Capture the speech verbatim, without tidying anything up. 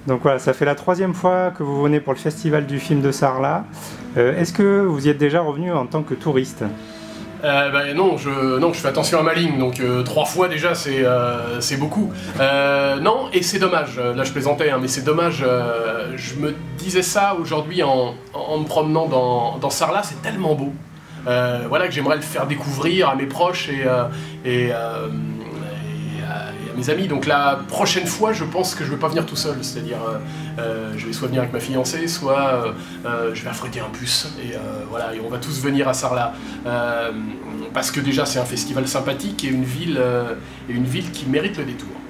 Donc voilà, ça fait la troisième fois que vous venez pour le festival du film de Sarlat. Euh, Est-ce que vous y êtes déjà revenu en tant que touriste? Euh, bah, non, je, non, je fais attention à ma ligne, donc euh, trois fois déjà, c'est euh, c'est beaucoup. Euh, non, et c'est dommage, là je plaisantais, hein, mais c'est dommage, euh, je me disais ça aujourd'hui en, en me promenant dans, dans Sarlat, c'est tellement beau. Euh, voilà, que j'aimerais le faire découvrir à mes proches et, euh, et, euh, et, à, et à mes amis. Donc la prochaine fois, je pense que je ne vais pas venir tout seul, c'est-à-dire euh, euh, je vais soit venir avec ma fiancée, soit euh, euh, je vais affréter un bus et euh, voilà, et on va tous venir à Sarlat. Euh, parce que déjà c'est un festival sympathique et une ville, euh, et une ville qui mérite le détour.